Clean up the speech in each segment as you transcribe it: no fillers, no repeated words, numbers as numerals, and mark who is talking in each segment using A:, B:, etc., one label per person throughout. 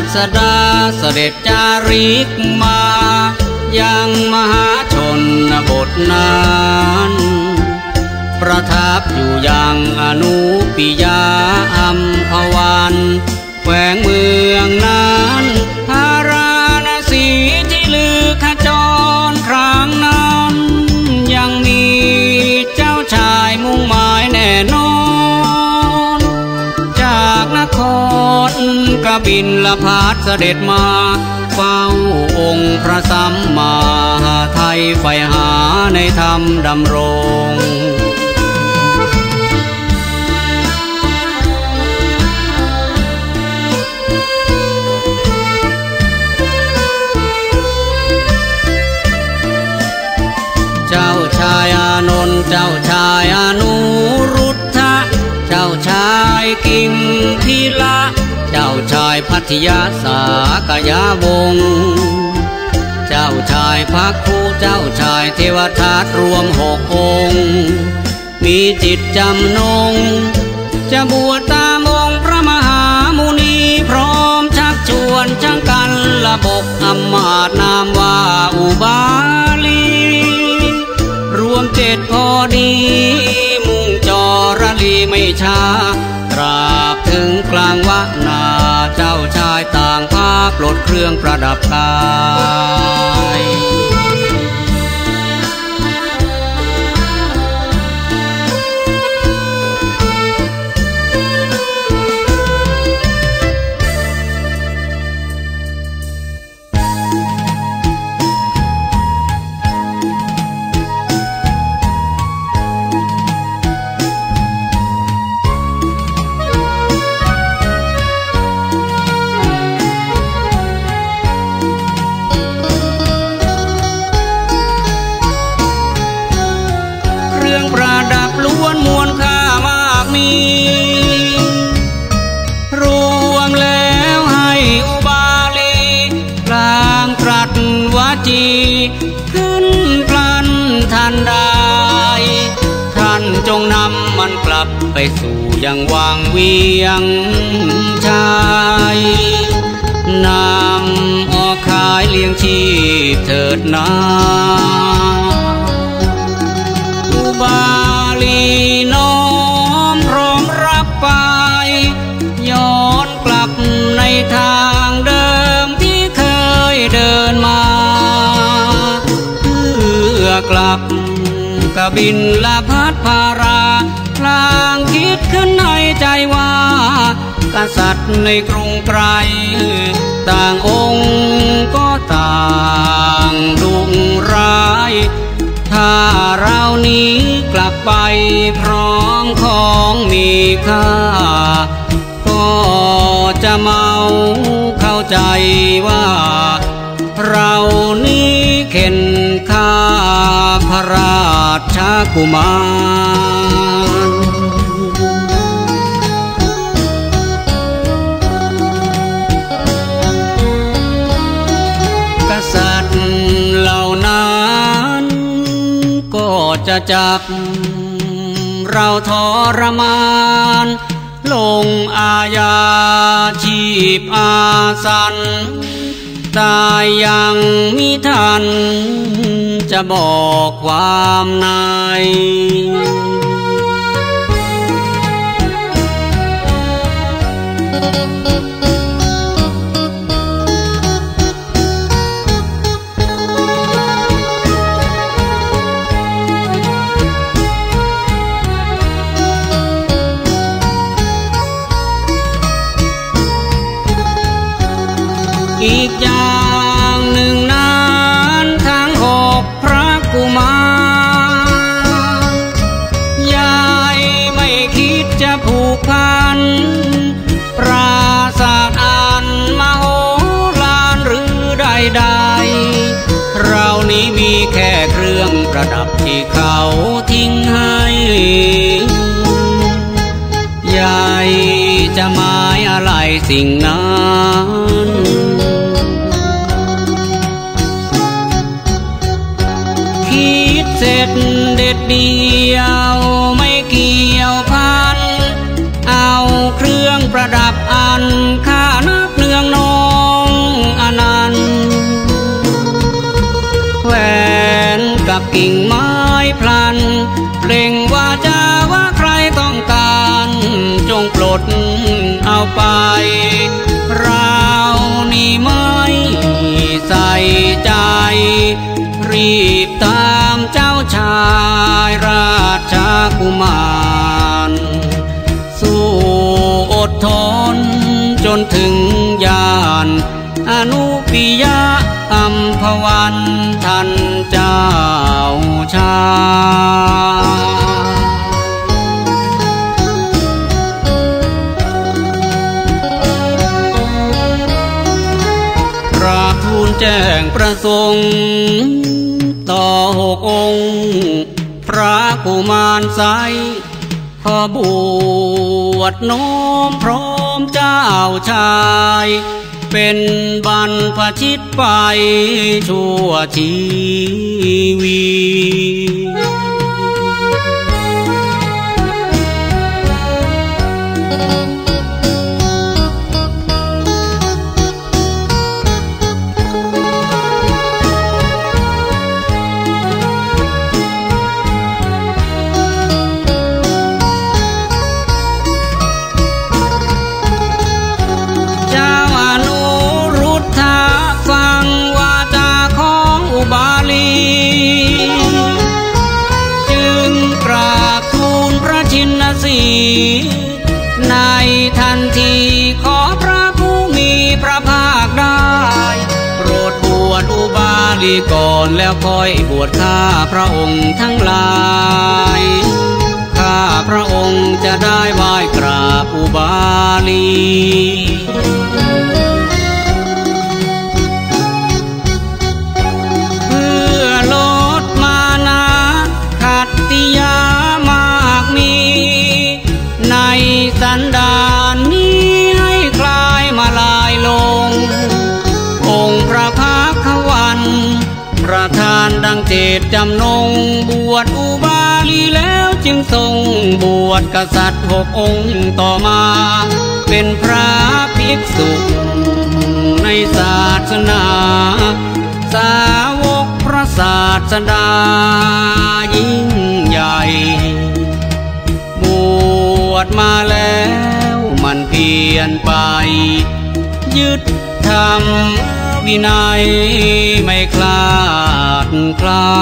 A: สดาเสด็จจาริกมายังมหาชนบทนั้นประทับอยู่ยังอนุปิยาอัมพวันแขวงเมืองนั้นพาราณสีที่ลือขจรครั้งนั้นยังมีเจ้าชายมุ่งหมายแน่นอนจากนครกบิลพัสเสด็จมาเฝ้าองค์พระสัมมาไทยใฝ่หาในธรรมดำรงเจ้าชายอานนท์เจ้าชายอนุรุทธะเจ้าชายกิมพีละเจ้าชายพัทยาสากยาวงศ์เจ้าชายพักคูเจ้าชายเทวทัตรวม6 องค์มีจิตจำนงจะบวชตามองค์พระมหามุนีพร้อมชักชวนช่างกันระบบอำมาตย์นามว่าอุบาลีรวม7พอดีมุ่งจรลีไม่ช้าตราบถึงกลางวนาเจ้าชายต่างพาปลดเครื่องประดับกายรวมแล้วให้อุบาลีกลางตรัสวาจีขึ้นพลันทันใดท่านจงนำมันกลับไปสู่ยังวังเวียงชัยนำออกขายเลี้ยงชีพเถิดนาอุบาลีน้อมพร้อมรับไปย้อนกลับในทางเดิมที่เคยเดินมาเพื่อกลับกบิลพัสพาราพลางคิดขึ้นในใจว่ากษัตริย์ในกรุงไกรต่างองค์ก็ต่างดุร้ายถ้าเรานี้กลับไปพร้อมของมีค่าก็จะเมาเข้าใจว่าเรานี้เข็นฆ่าพระราชกุมารกษัตริย์เหล่านั้นก็จะจับเราทรมานลงอาญาชีพอาสันตายยังมิทันจะบอกความในอีกอย่างหนึ่งนั้นทั้ง6พระกุมารยายไม่คิดจะผูกพันปราศาสตร์อันมโหฬารหรือใดๆเรานี้มีแค่เครื่องประดับที่เขาทิ้งให้ยายจะหมายอะไรสิ่งนั้นเสร็จเด็ดเดียวไม่เกี่ยวพันเอาเครื่องประดับอันค่านับเนืองนอไปเรานี่ไม่ใส่ใจรีบตามเจ้าชายราชกุมารสู้อดทนจนถึงยานอนุปิยะอัมพวันท่านเจ้าชายกราบทูลแจ้งประสงค์ต่อ6 องค์พระกุมารไสขอบวชน้อมพร้อมเจ้าชายเป็นบรรพชิตไปชั่วชีวีในทันทีขอพระผู้มีพระภาคได้โปรดบวชอุบาลีก่อนแล้วค่อยบวชข้าพระองค์ทั้งหลายข้าพระองค์จะได้ไหว้กราบอุบาลีเพื่อลดมานะขัตติยามากมีในสันดานนี้ให้คลายมาลายลงองค์พระภาควันประทานดังเจตจำนงบวชอุบาลีแล้วจึงทรงบวชกษัตริย์6 องค์ต่อมาเป็นพระภิกษุในศาสนาสาวกพระศาสดายิ่งใหญ่บวชมาแล้วมันเปลี่ยนไปยึดธรรมวินัยไม่คลาดคลา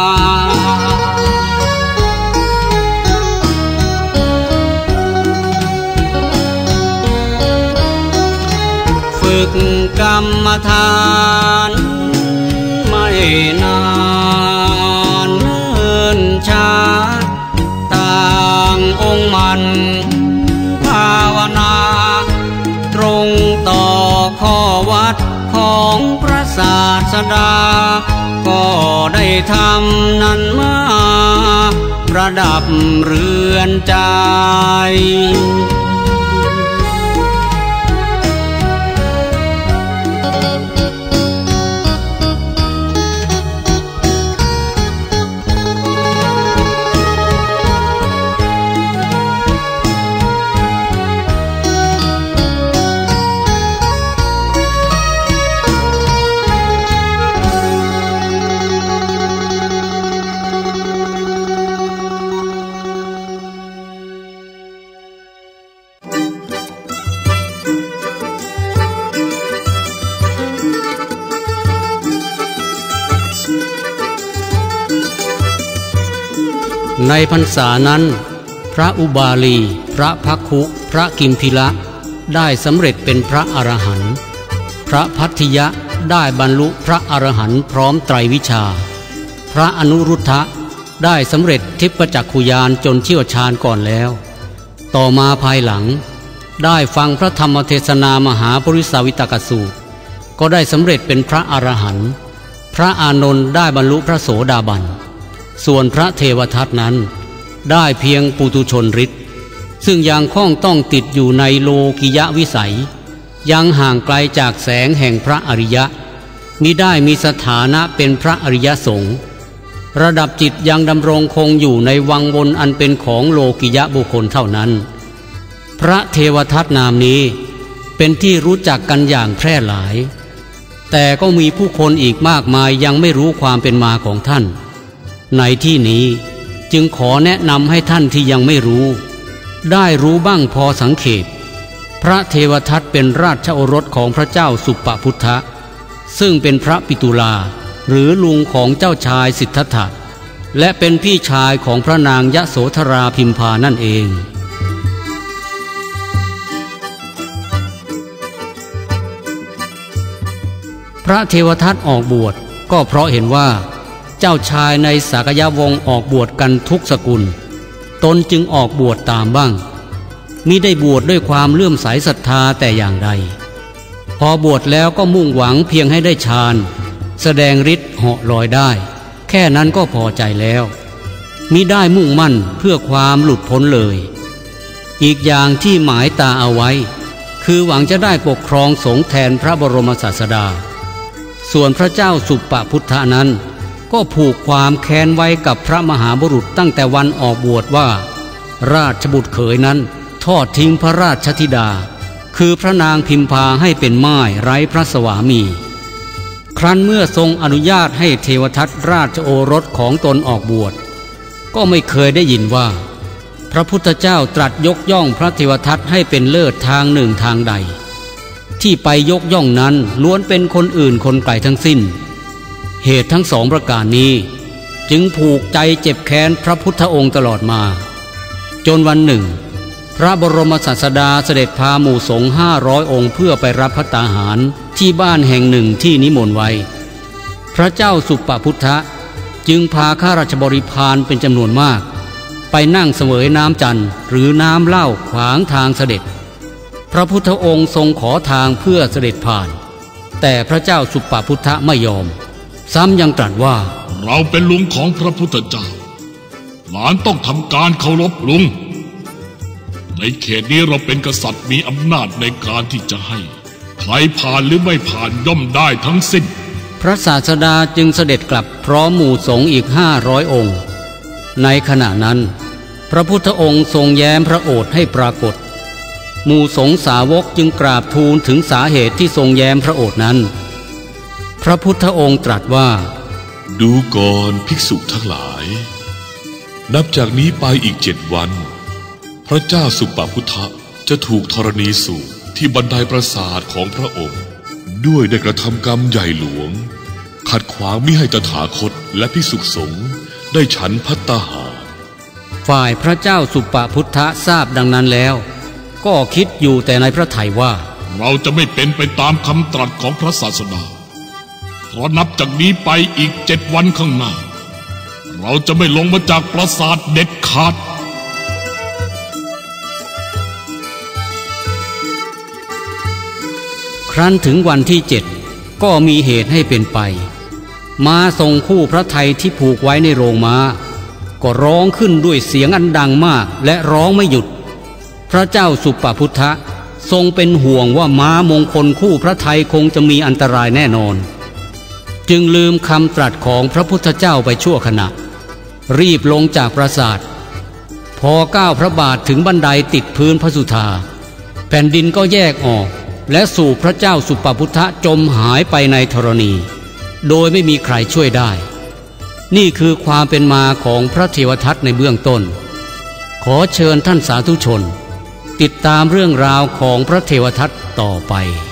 A: ฝึกกรรมฐานไม่นานเนิ่นช้าต่างองค์มันภาวนาตรงต่อข้อวัดของพระศาสดาก็ได้ทำนั้นมาประดับเรือนใจในพรรษานั้นพระอุบาลีพระภักขุพระกิมพิละได้สำเร็จเป็นพระอรหันต์พระพัทธิยะได้บรรลุพระอรหันต์พร้อมไตรวิชาพระอนุรุทธะได้สำเร็จทิพจักขุญาณจนเชี่ยวชาญก่อนแล้วต่อมาภายหลังได้ฟังพระธรรมเทศนามหาปริศวิตกสูตรก็ได้สำเร็จเป็นพระอรหันต์พระอานนท์ได้บรรลุพระโสดาบันส่วนพระเทวทัตนั้นได้เพียงปุถุชนฤทธิ์ซึ่งยังคล้องต้องติดอยู่ในโลกิยะวิสัยยังห่างไกลจากแสงแห่งพระอริยะมิได้มีสถานะเป็นพระอริยสงฆ์ระดับจิตยังดำรงคงอยู่ในวังวนอันเป็นของโลกิยะบุคคลเท่านั้นพระเทวทัตนามนี้เป็นที่รู้จักกันอย่างแพร่หลายแต่ก็มีผู้คนอีกมากมายยังไม่รู้ความเป็นมาของท่านในที่นี้จึงขอแนะนำให้ท่านที่ยังไม่รู้ได้รู้บ้างพอสังเขปพระเทวทัตเป็นราชโอรสของพระเจ้าสุปพุทธะซึ่งเป็นพระปิตุลาหรือลุงของเจ้าชายสิทธัตถะและเป็นพี่ชายของพระนางยโสธราพิมพานั่นเองพระเทวทัตออกบวชก็เพราะเห็นว่าเจ้าชายในสากยวงศ์ออกบวชกันทุกสกุลตนจึงออกบวชตามบ้างมิได้บวชด้วยความเลื่อมใสศรัทธาแต่อย่างใดพอบวชแล้วก็มุ่งหวังเพียงให้ได้ฌานแสดงฤทธิ์เหาะลอยได้แค่นั้นก็พอใจแล้วมิได้มุ่งมั่นเพื่อความหลุดพ้นเลยอีกอย่างที่หมายตาเอาไว้คือหวังจะได้ปกครองสงฆ์แทนพระบรมศาสดาส่วนพระเจ้าสุปพุทธะนั้นก็ผูกความแค้นไว้กับพระมหาบุรุษตั้งแต่วันออกบวชว่าราชบุตรเขยนั้นทอดทิ้งพระราชธิดาคือพระนางพิมพาให้เป็นม่ายไร้พระสวามีครั้นเมื่อทรงอนุญาตให้เทวทัตราชโอรสของตนออกบวชก็ไม่เคยได้ยินว่าพระพุทธเจ้าตรัสยกย่องพระเทวทัตให้เป็นเลิศทางหนึ่งทางใดที่ไปยกย่องนั้นล้วนเป็นคนอื่นคนไกลทั้งสิ้นเหตุทั้งสองประการนี้จึงผูกใจเจ็บแค้นพระพุทธองค์ตลอดมาจนวันหนึ่งพระบรมศาสดาเสด็จพาหมู่สงฆ์500 องค์เพื่อไปรับภัตตาหารที่บ้านแห่งหนึ่งที่นิมนต์ไว้พระเจ้าสุปพุทธะจึงพาข้าราชบริพารเป็นจำนวนมากไปนั่งเสวยน้ำจันทร์หรือน้ำเหล้าขวางทางเสด็จพระพุทธองค์ทรงขอทางเพื่อเสด็จผ่านแต่พระเจ้าสุปพุทธะไม่ยอมซ้ำยังตรัสว่า
B: เราเป็นลุงของพระพุทธเจ้าหลานต้องทำการเคารพลุงในเขตนี้เราเป็นกษัตริย์มีอำนาจในการที่จะให้ใครผ่านหรือไม่ผ่านย่อมได้ทั้งสิ้น
A: พระศาสดาจึงเสด็จกลับพร้อมหมู่สงฆ์อีก500 องค์ในขณะนั้นพระพุทธองค์ทรงแย้มพระโอษฐ์ให้ปรากฏหมู่สงฆ์สาวกจึงกราบทูลถึงสาเหตุที่ทรงแย้มพระโอษฐ์นั้นพระพุทธองค์ตรัสว่า
C: ดูก่อนภิกษุทั้งหลายนับจากนี้ไปอีก7 วันพระเจ้าสุปพุทธะจะถูกธรณีสูบที่บันไดปราสาทของพระองค์ด้วยได้กระทำกรรมใหญ่หลวงขัดขวางมิให้ตถาคตและภิกษุสงฆ์ได้ฉันภัตตาหาร
A: ฝ่ายพระเจ้าสุปพุทธะทราบดังนั้นแล้วก็คิดอยู่แต่ในพระทัยว่า
B: เราจะไม่เป็นไปตามคำตรัสของพระศาสดาเพราะนับจากนี้ไปอีก7 วันข้างหน้าเราจะไม่ลงมาจากปราสาทเด็ดขาด
A: ครั้นถึงวันที่7ก็มีเหตุให้เป็นไปม้าทรงคู่พระทัยที่ผูกไว้ในโรงม้าก็ร้องขึ้นด้วยเสียงอันดังมากและร้องไม่หยุดพระเจ้าสุปพุทธะทรงเป็นห่วงว่าม้ามงคลคู่พระทัยคงจะมีอันตรายแน่นอนจึงลืมคำตรัสของพระพุทธเจ้าไปชั่วขณะรีบลงจากปราสาทพอก้าวพระบาทถึงบันไดติดพื้นพระสุธาแผ่นดินก็แยกออกและสู่พระเจ้าสุปพุทธะจมหายไปในธรณีโดยไม่มีใครช่วยได้นี่คือความเป็นมาของพระเทวทัตในเบื้องต้นขอเชิญท่านสาธุชนติดตามเรื่องราวของพระเทวทัตต่อไป